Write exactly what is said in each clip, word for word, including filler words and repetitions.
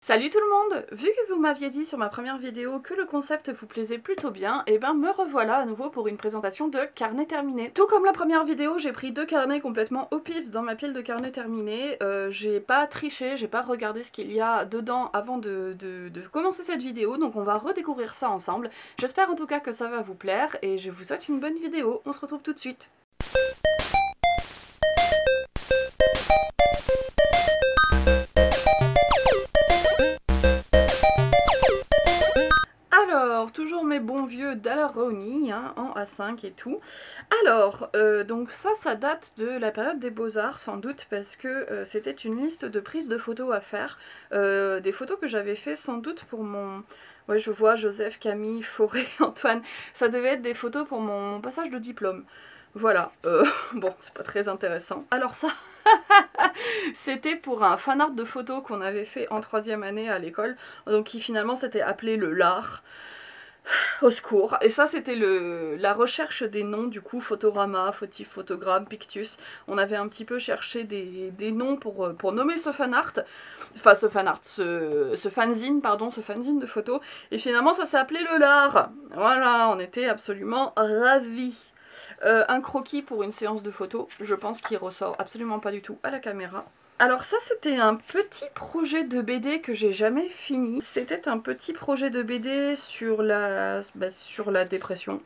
Salut tout le monde! Vu que vous m'aviez dit sur ma première vidéo que le concept vous plaisait plutôt bien, et ben me revoilà à nouveau pour une présentation de carnet terminé. Tout comme la première vidéo, j'ai pris deux carnets complètement au pif dans ma pile de carnets terminés. Euh, j'ai pas triché, j'ai pas regardé ce qu'il y a dedans avant de, de, de commencer cette vidéo, donc on va redécouvrir ça ensemble. J'espère en tout cas que ça va vous plaire, et je vous souhaite une bonne vidéo. On se retrouve tout de suite. Alors, toujours mes bons vieux Daler-Rowney, hein, en A cinq et tout. Alors, euh, donc ça, ça date de la période des Beaux-Arts, sans doute, parce que euh, c'était une liste de prises de photos à faire. Euh, des photos que j'avais fait sans doute pour mon... Ouais, je vois Joseph, Camille, Forêt, Antoine. Ça devait être des photos pour mon, mon passage de diplôme. Voilà, euh, bon, c'est pas très intéressant. Alors ça, c'était pour un fanart de photos qu'on avait fait en troisième année à l'école, donc qui finalement s'était appelé le L A R. Au secours. Et ça, c'était le la recherche des noms, du coup, Photorama, Photif, Photogramme, Pictus. On avait un petit peu cherché des, des noms pour, pour nommer ce fanart, enfin ce fanart, ce, ce fanzine, pardon, ce fanzine de photos. Et finalement, ça s'est appelé le L A R. Voilà, on était absolument ravis. Euh, un croquis pour une séance de photos, je pense qu'il ressort absolument pas du tout à la caméra. Alors ça, c'était un petit projet de B D que j'ai jamais fini. C'était un petit projet de B D sur la, bah, sur la dépression.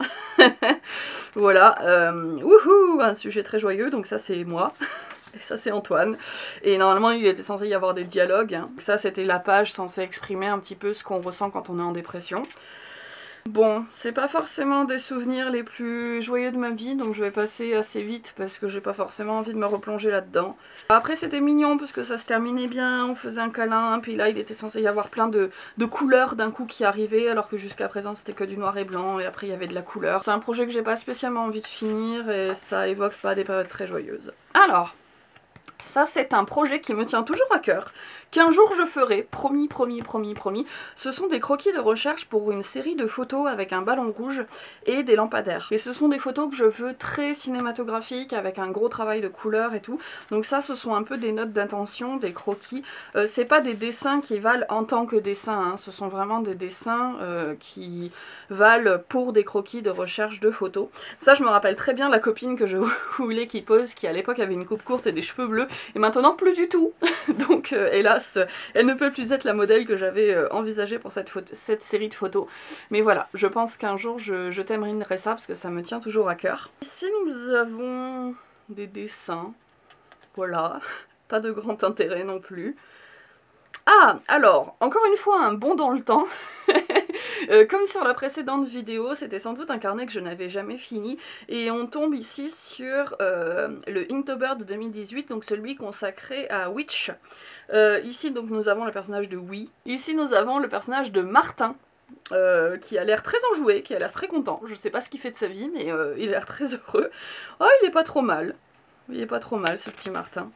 Voilà, euh, wouhou, un sujet très joyeux, donc ça c'est moi. Et ça c'est Antoine. Et normalement il était censé y avoir des dialogues, hein. Ça c'était la page censée exprimer un petit peu ce qu'on ressent quand on est en dépression. Bon, c'est pas forcément des souvenirs les plus joyeux de ma vie, donc je vais passer assez vite parce que j'ai pas forcément envie de me replonger là-dedans. Après c'était mignon parce que ça se terminait bien, on faisait un câlin, puis là il était censé y avoir plein de, de couleurs d'un coup qui arrivaient, alors que jusqu'à présent c'était que du noir et blanc, et après il y avait de la couleur. C'est un projet que j'ai pas spécialement envie de finir, et ça évoque pas des périodes très joyeuses. Alors, ça c'est un projet qui me tient toujours à cœur, qu'un jour je ferai, promis, promis, promis, promis. Ce sont des croquis de recherche pour une série de photos avec un ballon rouge et des lampadaires. Et ce sont des photos que je veux très cinématographiques, avec un gros travail de couleur et tout. Donc ça, ce sont un peu des notes d'intention, des croquis. Euh, c'est pas des dessins qui valent en tant que dessins, hein. Ce sont vraiment des dessins euh, qui valent pour des croquis de recherche de photos. Ça, je me rappelle très bien la copine que je voulais qui pose, qui à l'époque avait une coupe courte et des cheveux bleus, et maintenant plus du tout. Donc euh, hélas, elle ne peut plus être la modèle que j'avais euh, envisagée pour cette, photo, cette série de photos. Mais voilà, je pense qu'un jour je, je terminerai ça parce que ça me tient toujours à cœur. Ici nous avons des dessins, voilà, pas de grand intérêt non plus. Ah, alors, encore une fois, un bond dans le temps. euh, comme sur la précédente vidéo, c'était sans doute un carnet que je n'avais jamais fini. Et on tombe ici sur euh, le Inktober de deux mille dix-huit, donc celui consacré à Witch. Euh, ici, donc, nous avons le personnage de Wii. Ici, nous avons le personnage de Martin. Euh, qui a l'air très enjoué, qui a l'air très content. Je sais pas ce qu'il fait de sa vie, mais euh, il a l'air très heureux. Oh, il est pas trop mal. Il est pas trop mal, ce petit Martin.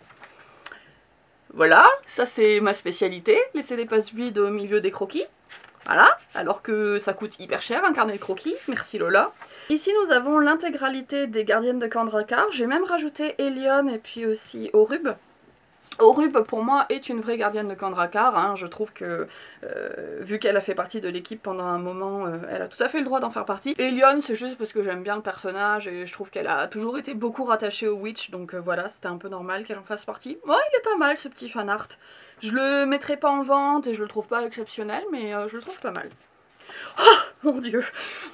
Voilà, ça c'est ma spécialité, laisser des pages vides au milieu des croquis. Voilà, alors que ça coûte hyper cher un carnet de croquis, merci Lola. Ici nous avons l'intégralité des gardiennes de Kandrakar, j'ai même rajouté Elion et puis aussi Orub. Orub pour moi est une vraie gardienne de Kandrakar, hein. Je trouve que euh, vu qu'elle a fait partie de l'équipe pendant un moment, euh, elle a tout à fait le droit d'en faire partie. Elion c'est juste parce que j'aime bien le personnage et je trouve qu'elle a toujours été beaucoup rattachée au Witch, donc euh, voilà, c'était un peu normal qu'elle en fasse partie. Ouais, il est pas mal ce petit fanart. Je le mettrai pas en vente et je le trouve pas exceptionnel, mais euh, je le trouve pas mal. Oh mon dieu,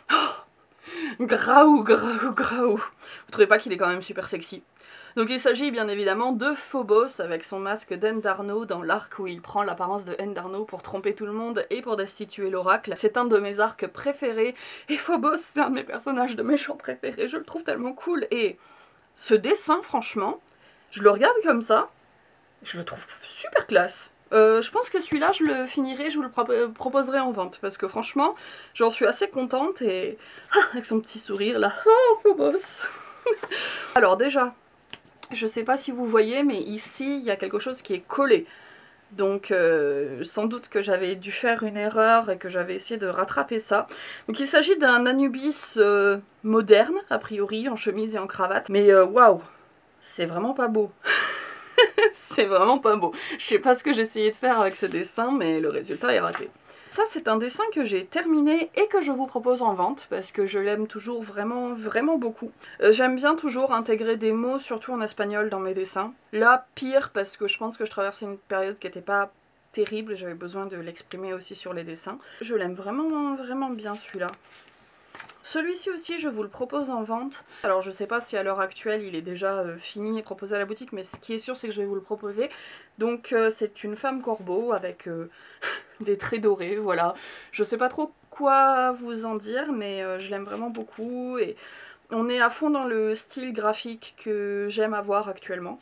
oh, Graou, Graou, Graou. Vous trouvez pas qu'il est quand même super sexy? Donc il s'agit bien évidemment de Phobos avec son masque d'Endarno dans l'arc où il prend l'apparence de Endarno pour tromper tout le monde et pour destituer l'oracle. C'est un de mes arcs préférés et Phobos c'est un de mes personnages de méchants préférés, je le trouve tellement cool. Et ce dessin franchement, je le regarde comme ça, je le trouve super classe. Euh, je pense que celui-là je le finirai, je vous le pro proposerai en vente parce que franchement j'en suis assez contente et... Ah, avec son petit sourire là, oh Phobos. Alors déjà, je sais pas si vous voyez, mais ici, il y a quelque chose qui est collé. Donc, euh, sans doute que j'avais dû faire une erreur et que j'avais essayé de rattraper ça. Donc, il s'agit d'un Anubis euh, moderne, a priori, en chemise et en cravate. Mais waouh, wow, c'est vraiment pas beau. C'est vraiment pas beau. Je sais pas ce que j'ai essayé de faire avec ce dessin, mais le résultat est raté. Ça, c'est un dessin que j'ai terminé et que je vous propose en vente, parce que je l'aime toujours vraiment, vraiment beaucoup. Euh, J'aime bien toujours intégrer des mots, surtout en espagnol, dans mes dessins. Là, pire, parce que je pense que je traversais une période qui était pas terrible, j'avais besoin de l'exprimer aussi sur les dessins. Je l'aime vraiment, vraiment bien, celui-là. Celui-ci aussi, je vous le propose en vente. Alors je sais pas si à l'heure actuelle il est déjà euh, fini et proposé à la boutique, mais ce qui est sûr c'est que je vais vous le proposer. Donc euh, c'est une femme corbeau avec euh, des traits dorés, voilà. Je sais pas trop quoi vous en dire, mais euh, je l'aime vraiment beaucoup et on est à fond dans le style graphique que j'aime avoir actuellement.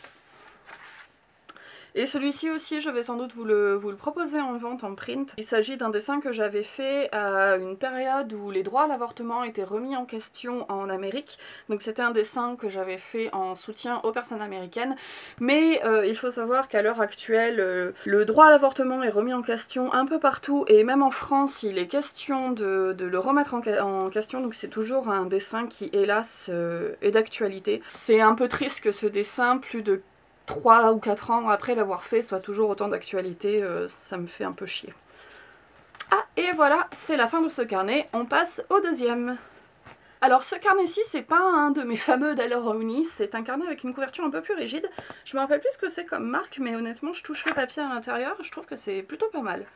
Et celui-ci aussi, je vais sans doute vous le, vous le proposer en vente en print. Il s'agit d'un dessin que j'avais fait à une période où les droits à l'avortement étaient remis en question en Amérique. Donc c'était un dessin que j'avais fait en soutien aux personnes américaines. Mais euh, il faut savoir qu'à l'heure actuelle, euh, le droit à l'avortement est remis en question un peu partout. Et même en France, il est question de, de le remettre en, en question. Donc c'est toujours un dessin qui, hélas, euh, est d'actualité. C'est un peu triste que ce dessin, plus de trois ou quatre ans après l'avoir fait, soit toujours autant d'actualité, euh, ça me fait un peu chier. Ah, et voilà, c'est la fin de ce carnet, on passe au deuxième. Alors ce carnet-ci, c'est pas un de mes fameux Daler-Rowney, c'est un carnet avec une couverture un peu plus rigide. Je me rappelle plus ce que c'est comme marque, mais honnêtement, je touche le papier à l'intérieur, je trouve que c'est plutôt pas mal.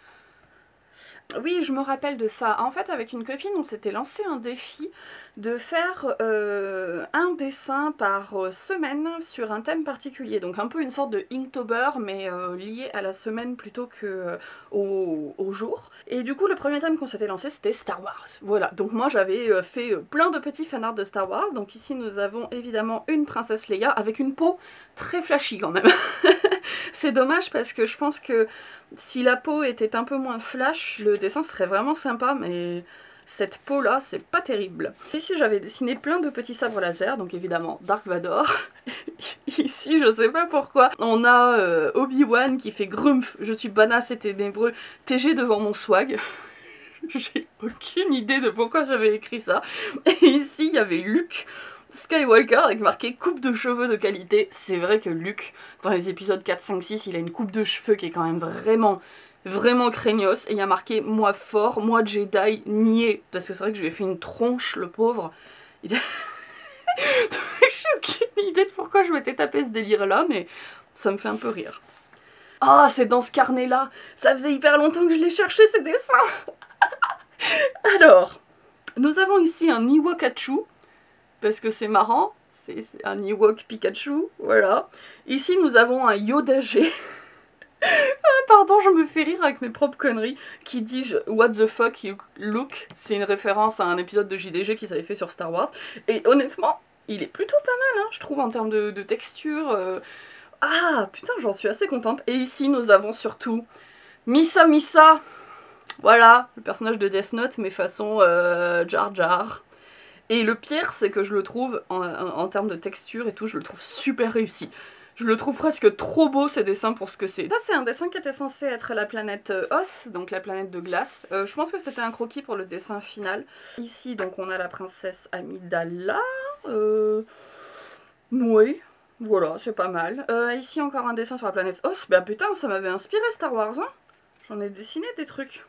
Oui, je me rappelle de ça. En fait, avec une copine, on s'était lancé un défi de faire euh, un dessin par semaine sur un thème particulier. Donc un peu une sorte de Inktober, mais euh, lié à la semaine plutôt que euh, au, au jour. Et du coup, le premier thème qu'on s'était lancé, c'était Star Wars. Voilà, donc moi j'avais euh, fait euh, plein de petits fanarts de Star Wars. Donc ici, nous avons évidemment une princesse Leia avec une peau très flashy quand même. C'est dommage parce que je pense que si la peau était un peu moins flash, le dessin serait vraiment sympa, mais cette peau là, c'est pas terrible. Ici j'avais dessiné plein de petits sabres laser, donc évidemment Dark Vador. Ici je sais pas pourquoi, on a euh, Obi-Wan qui fait Grumph, je suis banasse et ténébreux, T G devant mon swag. J'ai aucune idée de pourquoi j'avais écrit ça. Et ici il y avait Luke Skywalker avec marqué coupe de cheveux de qualité. C'est vrai que Luke, dans les épisodes quatre, cinq, six, il a une coupe de cheveux qui est quand même vraiment, vraiment craignos. Et il y a marqué moi fort, moi Jedi, niais. Parce que c'est vrai que je lui ai fait une tronche, le pauvre. Il a... J'ai aucune idée de pourquoi je m'étais tapé ce délire là, mais ça me fait un peu rire. Ah, oh, c'est dans ce carnet là. Ça faisait hyper longtemps que je l'ai cherché ces dessins. Alors, nous avons ici un Iwakachu. Parce que c'est marrant, c'est un Ewok Pikachu, voilà. Ici nous avons un Yoda G. Ah, pardon, je me fais rire avec mes propres conneries. Qui dit What the fuck you look, c'est une référence à un épisode de J D G qui s'avait fait sur Star Wars. Et honnêtement, il est plutôt pas mal, hein, je trouve, en termes de, de texture. Euh... Ah, putain, j'en suis assez contente. Et ici nous avons surtout Misa Misa. Voilà, le personnage de Death Note, mais façon euh, Jar Jar. Et le pire, c'est que je le trouve, en, en, en termes de texture et tout, je le trouve super réussi. Je le trouve presque trop beau, ce dessin, pour ce que c'est. Ça, c'est un dessin qui était censé être la planète euh, Oth, donc la planète de glace. Euh, je pense que c'était un croquis pour le dessin final. Ici, donc, on a la princesse Amidala. Euh... Oui, voilà, c'est pas mal. Euh, ici, encore un dessin sur la planète Oth. Bah putain, ça m'avait inspiré Star Wars, hein. J'en ai dessiné des trucs.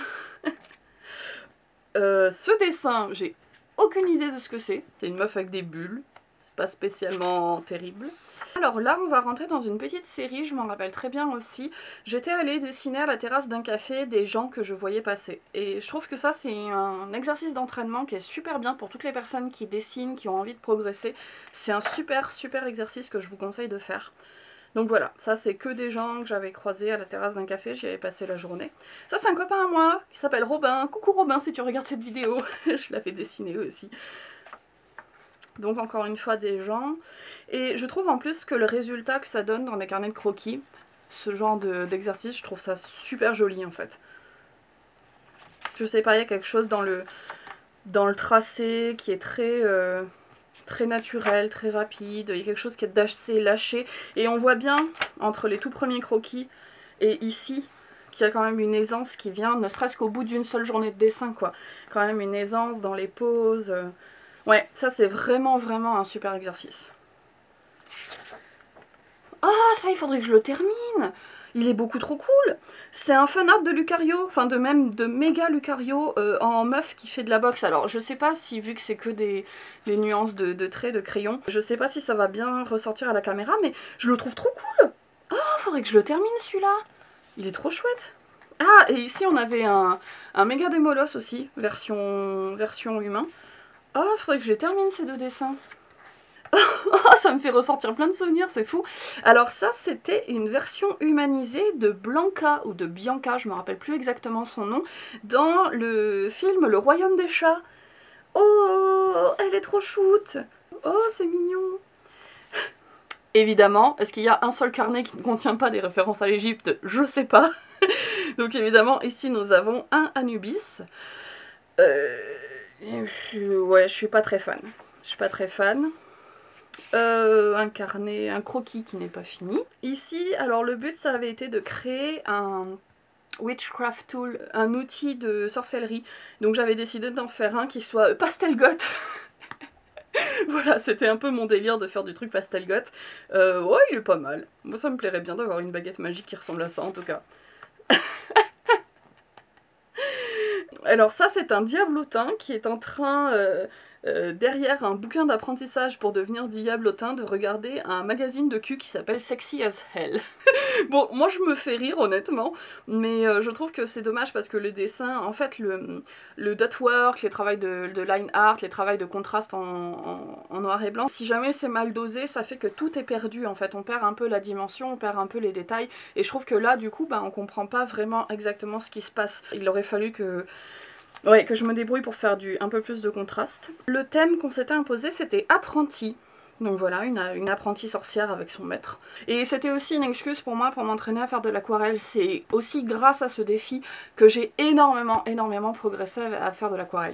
euh, ce dessin, j'ai aucune idée de ce que c'est. C'est une meuf avec des bulles. C'est pas spécialement terrible. Alors là, on va rentrer dans une petite série, je m'en rappelle très bien aussi. J'étais allée dessiner à la terrasse d'un café des gens que je voyais passer. Et je trouve que ça, c'est un exercice d'entraînement qui est super bien pour toutes les personnes qui dessinent, qui ont envie de progresser. C'est un super, super exercice que je vous conseille de faire. Donc voilà, ça c'est que des gens que j'avais croisés à la terrasse d'un café, j'y avais passé la journée. Ça c'est un copain à moi, qui s'appelle Robin. Coucou Robin si tu regardes cette vidéo, je l'avais dessiné aussi. Donc encore une fois des gens. Et je trouve en plus que le résultat que ça donne dans des carnets de croquis, ce genre d'exercice, de, je trouve ça super joli en fait. Je sais pas, il y a quelque chose dans le, dans le tracé qui est très... Euh, très naturel, très rapide, il y a quelque chose qui est d'assez lâché, et on voit bien, entre les tout premiers croquis et ici, qu'il y a quand même une aisance qui vient, ne serait-ce qu'au bout d'une seule journée de dessin, quoi. Quand même une aisance dans les poses. Ouais, ça c'est vraiment, vraiment un super exercice. Oh, ça, il faudrait que je le termine. Il est beaucoup trop cool. C'est un fanart de Lucario, enfin de même de méga Lucario euh, en meuf qui fait de la boxe. Alors je sais pas si, vu que c'est que des, des nuances de, de traits, de crayon, je sais pas si ça va bien ressortir à la caméra, mais je le trouve trop cool. Oh, faudrait que je le termine celui-là. Il est trop chouette. Ah, et ici on avait un, un méga Démolos aussi, version, version humain. Oh, faudrait que je les termine ces deux dessins. Oh, ça me fait ressortir plein de souvenirs, c'est fou. Alors ça, c'était une version humanisée de Blanca, ou de Bianca, je me rappelle plus exactement son nom, dans le film Le Royaume des Chats. Oh, elle est trop shoot. Oh, c'est mignon. Évidemment, est-ce qu'il y a un seul carnet qui ne contient pas des références à l'Égypte? Je sais pas. Donc évidemment, ici nous avons un Anubis. Euh... Ouais, je suis pas très fan. Je suis pas très fan. Euh, un carnet, un croquis qui n'est pas fini. Ici, alors le but ça avait été de créer un witchcraft tool, un outil de sorcellerie. Donc j'avais décidé d'en faire un qui soit pastel goth. Voilà, c'était un peu mon délire de faire du truc pastel goth. Euh, ouais, il est pas mal. Moi ça me plairait bien d'avoir une baguette magique qui ressemble à ça en tout cas. Alors ça c'est un diablotin qui est en train... Euh, Euh, derrière un bouquin d'apprentissage pour devenir diablotin, de regarder un magazine de cul qui s'appelle Sexy as Hell. Bon, moi je me fais rire honnêtement, mais euh, je trouve que c'est dommage parce que les dessins, en fait, le, le dot work, les travails de, de line art, les travails de contraste en, en, en noir et blanc, si jamais c'est mal dosé, ça fait que tout est perdu en fait, on perd un peu la dimension, on perd un peu les détails, et je trouve que là, du coup, bah, on comprend pas vraiment exactement ce qui se passe. Il aurait fallu que... Ouais, que je me débrouille pour faire du, un peu plus de contraste. Le thème qu'on s'était imposé, c'était apprenti. Donc voilà, une, une apprentie sorcière avec son maître. Et c'était aussi une excuse pour moi pour m'entraîner à faire de l'aquarelle. C'est aussi grâce à ce défi que j'ai énormément, énormément progressé à faire de l'aquarelle.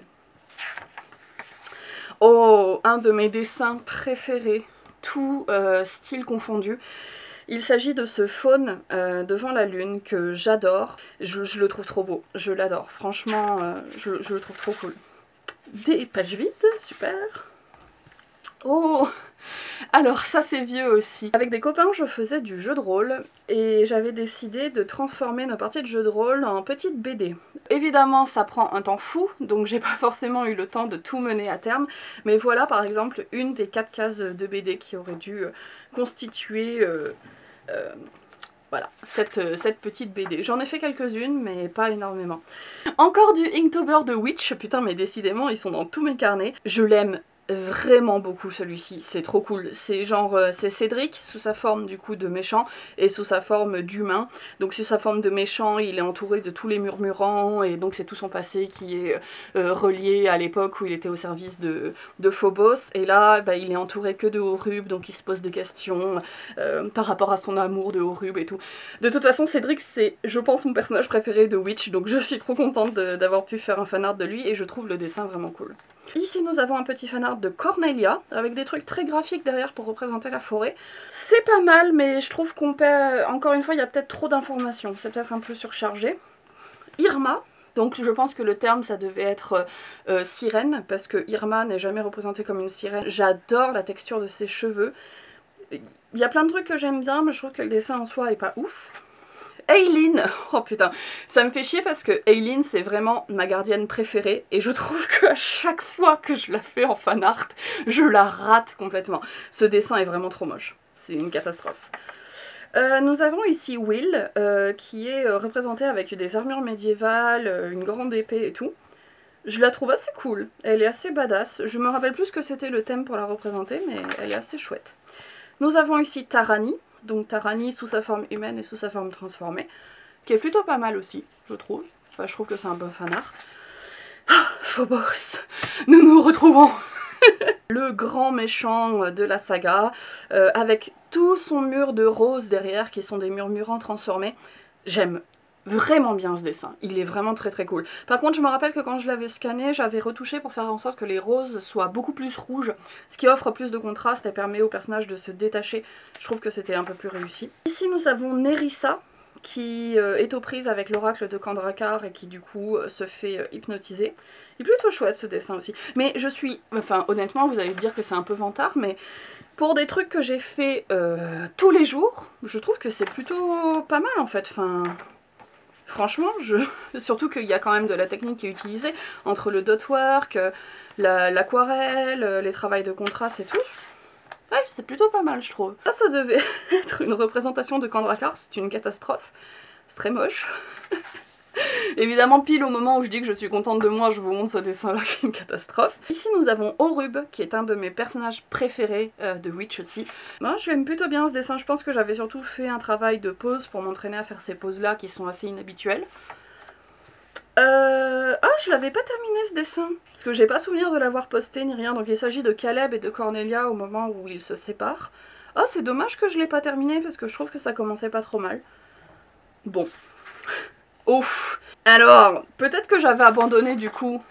Oh, un de mes dessins préférés, tout euh, style confondu. Il s'agit de ce faune euh, devant la lune que j'adore. Je, je le trouve trop beau, je l'adore. Franchement, euh, je, je le trouve trop cool. Des pages vides, super. Oh, alors ça c'est vieux aussi. Avec des copains, je faisais du jeu de rôle et j'avais décidé de transformer nos parties de jeu de rôle en petites B D. Évidemment, ça prend un temps fou, donc j'ai pas forcément eu le temps de tout mener à terme, mais voilà par exemple une des quatre cases de B D qui aurait dû constituer... Euh, euh, Voilà, cette, euh, cette petite B D. J'en ai fait quelques-unes, mais pas énormément. Encore du Inktober de Witch, putain mais décidément ils sont dans tous mes carnets. Je l'aime vraiment beaucoup celui-ci, c'est trop cool. C'est genre, euh, c'est Cédric sous sa forme du coup de méchant et sous sa forme d'humain. Donc sous sa forme de méchant, il est entouré de tous les murmurants et donc c'est tout son passé qui est euh, relié à l'époque où il était au service de, de Phobos. Et là, bah, il est entouré que de Horub, donc il se pose des questions euh, par rapport à son amour de Horub et tout. De toute façon, Cédric, c'est, je pense, mon personnage préféré de Witch, donc je suis trop contente d'avoir pu faire un fanart de lui et je trouve le dessin vraiment cool. Ici nous avons un petit fanart de Cornelia, avec des trucs très graphiques derrière pour représenter la forêt. C'est pas mal, mais je trouve qu'on perd... Encore une fois, il y a peut-être trop d'informations, c'est peut-être un peu surchargé. Irma, donc je pense que le terme ça devait être euh, sirène, parce que Irma n'est jamais représentée comme une sirène. J'adore la texture de ses cheveux. Il y a plein de trucs que j'aime bien, mais je trouve que le dessin en soi est pas ouf. Aileen, oh putain, ça me fait chier parce que Aileen c'est vraiment ma gardienne préférée et je trouve qu'à chaque fois que je la fais en fan art, je la rate complètement. Ce dessin est vraiment trop moche, c'est une catastrophe. Euh, nous avons ici Will euh, qui est euh, représenté avec des armures médiévales, euh, une grande épée et tout. Je la trouve assez cool, elle est assez badass. Je me rappelle plus ce que c'était le thème pour la représenter, mais elle est assez chouette. Nous avons ici Tarani. Donc Tarani sous sa forme humaine et sous sa forme transformée, qui est plutôt pas mal aussi, je trouve. Enfin, je trouve que c'est un bon fanart. Ah, Phobos, nous nous retrouvons. Le grand méchant de la saga, euh, avec tout son mur de roses derrière, qui sont des murmurants transformés. J'aime vraiment bien ce dessin, il est vraiment très très cool. Par contre, je me rappelle que quand je l'avais scanné, j'avais retouché pour faire en sorte que les roses soient beaucoup plus rouges, ce qui offre plus de contraste et permet au personnage de se détacher. Je trouve que c'était un peu plus réussi. Ici, nous avons Nerissa, qui euh, est aux prises avec l'oracle de Kandrakar et qui du coup euh, se fait euh, hypnotiser. Il est plutôt chouette ce dessin aussi. Mais je suis, enfin honnêtement vous allez me dire que c'est un peu vantard, mais pour des trucs que j'ai fait euh, tous les jours, je trouve que c'est plutôt pas mal en fait. Enfin, franchement, je... surtout qu'il y a quand même de la technique qui est utilisée entre le dot work, l'aquarelle, la, les travails de contraste et tout. Ouais, c'est plutôt pas mal, je trouve. Ça, ça devait être une représentation de Kandrakar, c'est une catastrophe. C'est très moche. Évidemment, pile au moment où je dis que je suis contente de moi, je vous montre ce dessin-là qui est une catastrophe. Ici, nous avons Orub, qui est un de mes personnages préférés euh, de Witch aussi. Moi, je l'aime plutôt bien ce dessin. Je pense que j'avais surtout fait un travail de pose pour m'entraîner à faire ces poses-là qui sont assez inhabituelles. Euh... Ah, je l'avais pas terminé ce dessin, parce que j'ai pas souvenir de l'avoir posté ni rien, donc il s'agit de Caleb et de Cornelia au moment où ils se séparent. Ah, oh, c'est dommage que je l'ai pas terminé, parce que je trouve que ça commençait pas trop mal. Bon. Ouf. Alors, peut-être que j'avais abandonné du coup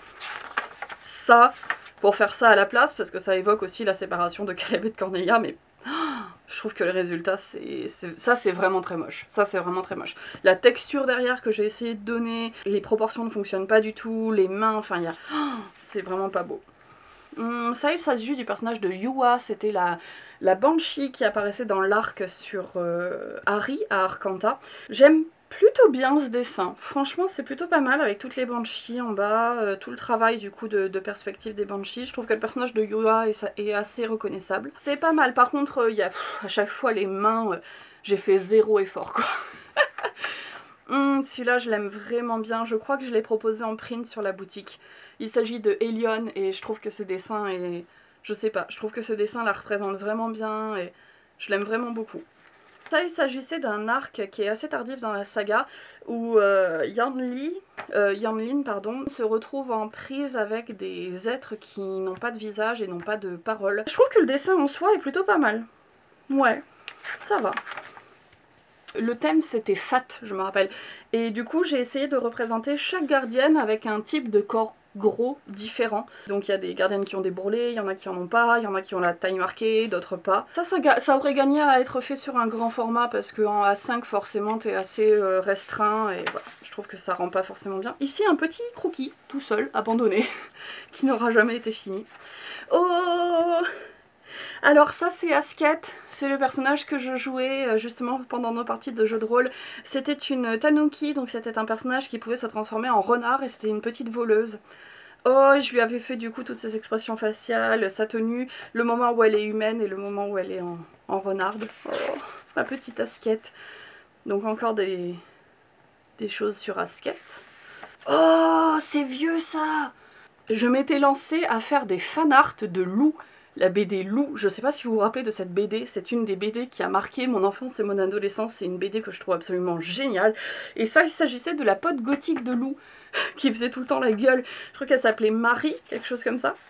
ça pour faire ça à la place, parce que ça évoque aussi la séparation de Caleb et de Cornelia, mais... Je trouve que le résultat, c'est ça c'est vraiment très moche. Ça c'est vraiment très moche. La texture derrière que j'ai essayé de donner, les proportions ne fonctionnent pas du tout, les mains, enfin il y a... Oh, c'est vraiment pas beau. Hum, ça il s'agit du personnage de Yua, c'était la, la Banshee qui apparaissait dans l'arc sur euh, Harry à Arcanta. J'aime plutôt bien ce dessin, franchement c'est plutôt pas mal avec toutes les Banshees en bas, euh, tout le travail du coup de, de perspective des Banshees. Je trouve que le personnage de Yua est, est assez reconnaissable. C'est pas mal, par contre il euh, y a pff, à chaque fois les mains, euh, j'ai fait zéro effort quoi. hum, Celui-là je l'aime vraiment bien, je crois que je l'ai proposé en print sur la boutique. Il s'agit de Elion et je trouve que ce dessin est... Je sais pas, je trouve que ce dessin la représente vraiment bien et je l'aime vraiment beaucoup. Ça, il s'agissait d'un arc qui est assez tardif dans la saga, où euh, Yanli, euh, Yanlin pardon, se retrouve en prise avec des êtres qui n'ont pas de visage et n'ont pas de parole. Je trouve que le dessin en soi est plutôt pas mal. Ouais, ça va. Le thème c'était Fat, je me rappelle. Et du coup j'ai essayé de représenter chaque gardienne avec un type de corps gros différent. Donc il y a des gardiennes qui ont des bourrelets, il y en a qui en ont pas, il y en a qui ont la taille marquée, d'autres pas. Ça, ça, ça aurait gagné à être fait sur un grand format parce qu'en A cinq forcément t'es assez euh, restreint et voilà, je trouve que ça rend pas forcément bien. Ici un petit croquis, tout seul, abandonné, qui n'aura jamais été fini. Oh! Alors ça c'est Asket, c'est le personnage que je jouais justement pendant nos parties de jeux de rôle. C'était une tanuki, donc c'était un personnage qui pouvait se transformer en renard et c'était une petite voleuse. Oh, je lui avais fait du coup toutes ses expressions faciales, sa tenue, le moment où elle est humaine et le moment où elle est en, en renarde. Oh, ma petite Asket. Donc encore des, des choses sur Asket. Oh, c'est vieux ça! Je m'étais lancée à faire des fanarts de loups. La B D Lou, je sais pas si vous vous rappelez de cette B D, c'est une des B D qui a marqué mon enfance et mon adolescence, c'est une B D que je trouve absolument géniale. Et ça, il s'agissait de la pote gothique de Lou, qui faisait tout le temps la gueule. Je crois qu'elle s'appelait Marie, quelque chose comme ça.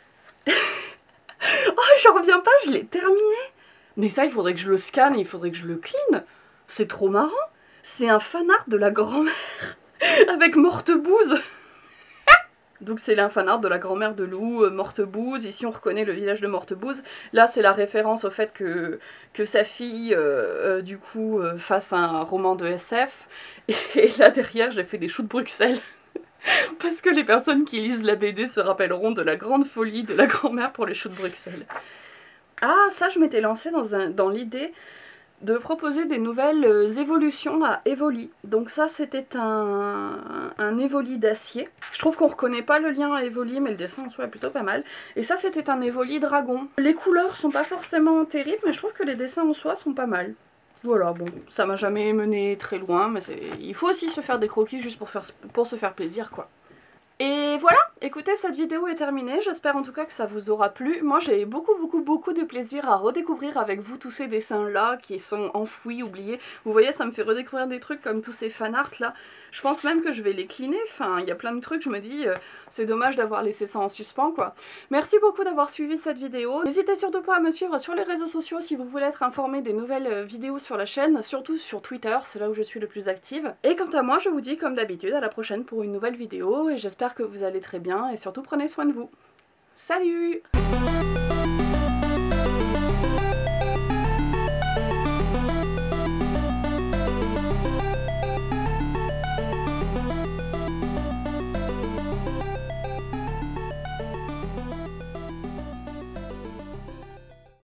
Oh, j'en reviens pas, je l'ai terminé. Mais ça, il faudrait que je le scanne et il faudrait que je le clean. C'est trop marrant. C'est un fanart de la grand-mère, avec Mortebouse. Donc c'est un fanart de la grand-mère de Lou, euh, Mortebouse. Ici on reconnaît le village de Mortebouse. Là c'est la référence au fait que, que sa fille euh, euh, du coup euh, fasse un roman de S F. Et, et là derrière j'ai fait des choux de Bruxelles. Parce que les personnes qui lisent la B D se rappelleront de la grande folie de la grand-mère pour les choux de Bruxelles. Ah ça je m'étais lancée dans, un, dans l'idée de proposer des nouvelles euh, évolutions à Evoli. Donc ça c'était un, un Evoli d'acier. Je trouve qu'on reconnaît pas le lien à Evoli mais le dessin en soi est plutôt pas mal. Et ça c'était un Evoli dragon. Les couleurs sont pas forcément terribles mais je trouve que les dessins en soi sont pas mal. Voilà, bon, ça m'a jamais mené très loin mais il faut aussi se faire des croquis juste pour, faire, pour se faire plaisir quoi. Et voilà, écoutez, cette vidéo est terminée, j'espère en tout cas que ça vous aura plu. Moi j'ai eu beaucoup beaucoup beaucoup de plaisir à redécouvrir avec vous tous ces dessins là qui sont enfouis, oubliés. Vous voyez, ça me fait redécouvrir des trucs comme tous ces fanarts là. Je pense même que je vais les cleaner, enfin il y a plein de trucs, je me dis euh, c'est dommage d'avoir laissé ça en suspens quoi. Merci beaucoup d'avoir suivi cette vidéo. N'hésitez surtout pas à me suivre sur les réseaux sociaux si vous voulez être informé des nouvelles vidéos sur la chaîne, surtout sur Twitter, c'est là où je suis le plus active. Et quant à moi, je vous dis comme d'habitude à la prochaine pour une nouvelle vidéo et j'espère que vous allez très bien et surtout prenez soin de vous. Salut!